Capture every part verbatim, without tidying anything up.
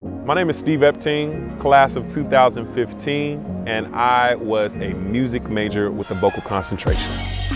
My name is Steve Epting, class of two thousand fifteen, and I was a music major with a vocal concentration.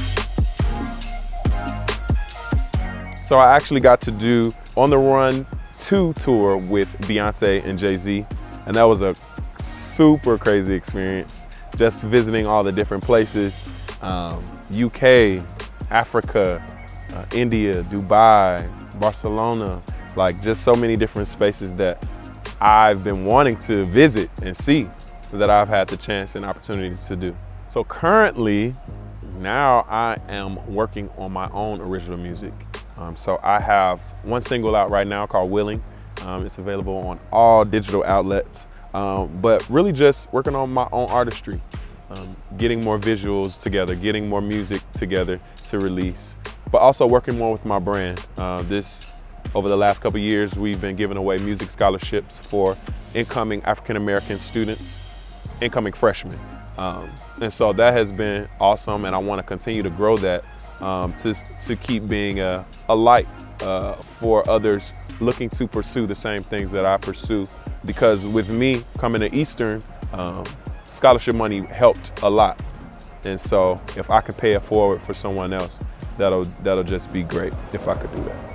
So I actually got to do On the Run two tour with Beyonce and Jay-Z, and that was a super crazy experience. Just visiting all the different places, um, U K, Africa, uh, India, Dubai, Barcelona, like just so many different spaces that I've been wanting to visit and see that I've had the chance and opportunity to do. So currently, now I am working on my own original music. Um, so I have one single out right now called Willing. Um, it's available on all digital outlets, um, but really just working on my own artistry, um, getting more visuals together, getting more music together to release, but also working more with my brand. Uh, this Over the last couple of years, we've been giving away music scholarships for incoming African-American students, incoming freshmen. Um, and so that has been awesome, and I want to continue to grow that um, to, to keep being a, a light uh, for others looking to pursue the same things that I pursue. Because with me coming to Eastern, um, scholarship money helped a lot. And so if I could pay it forward for someone else, that'll, that'll just be great if I could do that.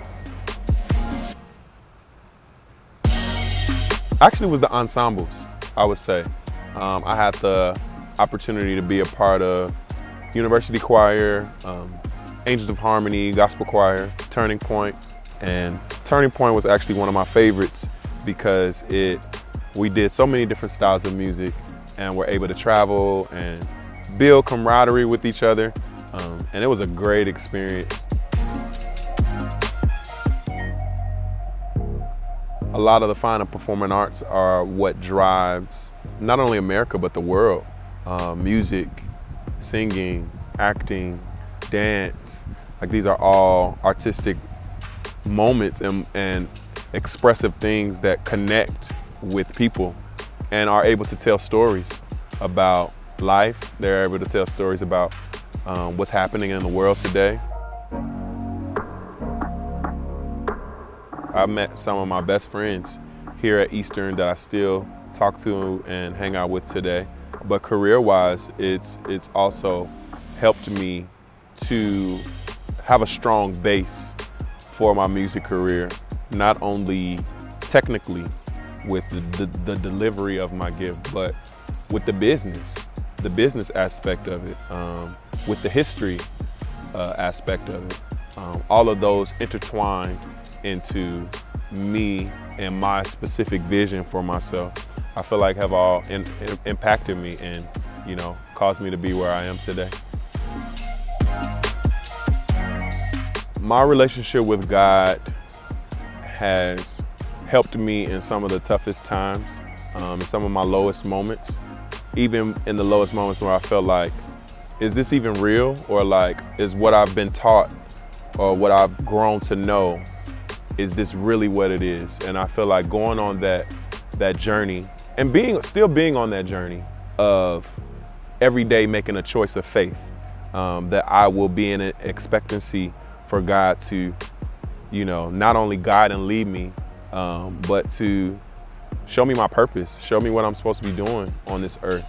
Actually, it was the ensembles, I would say. Um, I had the opportunity to be a part of University Choir, um, Angels of Harmony, Gospel Choir, Turning Point. And Turning Point was actually one of my favorites because it we did so many different styles of music and were able to travel and build camaraderie with each other. Um, and it was a great experience. A lot of the fine and performing arts are what drives not only America, but the world. Uh, music, singing, acting, dance, like these are all artistic moments and, and expressive things that connect with people and are able to tell stories about life. They're able to tell stories about um, what's happening in the world today. I met some of my best friends here at Eastern that I still talk to and hang out with today. But career-wise, it's, it's also helped me to have a strong base for my music career, not only technically with the, the, the delivery of my gift, but with the business, the business aspect of it, um, with the history uh, aspect of it. Um, all of those intertwined into me and my specific vision for myself, I feel like have all in, in, impacted me and, you know, caused me to be where I am today. My relationship with God has helped me in some of the toughest times, um, in some of my lowest moments, even in the lowest moments where I felt like, is this even real? Or like, is what I've been taught or what I've grown to know, is this really what it is? And I feel like going on that that journey and being still being on that journey of every day making a choice of faith, um, that I will be in an expectancy for God to, you know, not only guide and lead me, um, but to show me my purpose, show me what I'm supposed to be doing on this earth.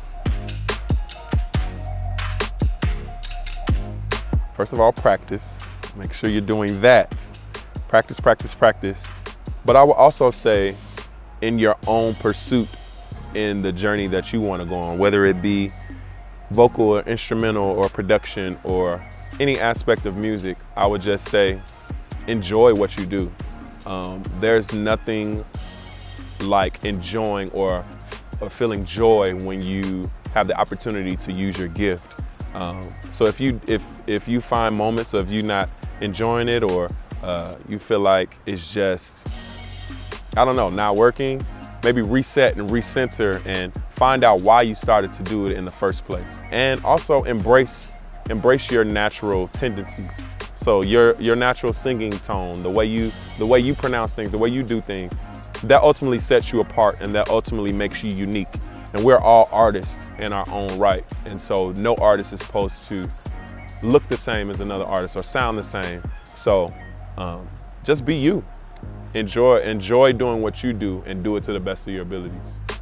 First of all, practice. Make sure you're doing that. Practice, practice, practice. But I will also say in your own pursuit in the journey that you want to go on, whether it be vocal or instrumental or production or any aspect of music, I would just say enjoy what you do. Um, there's nothing like enjoying or, or feeling joy when you have the opportunity to use your gift. Um, so if you, if, if you find moments of you not enjoying it or Uh, you feel like it's just, I don't know, not working, maybe reset and recenter and find out why you started to do it in the first place. And also embrace, embrace your natural tendencies. So your, your natural singing tone, the way you, the way you pronounce things, the way you do things, that ultimately sets you apart and that ultimately makes you unique. And we're all artists in our own right. And so no artist is supposed to look the same as another artist or sound the same. So Um, just be you. enjoy, enjoy doing what you do and do it to the best of your abilities.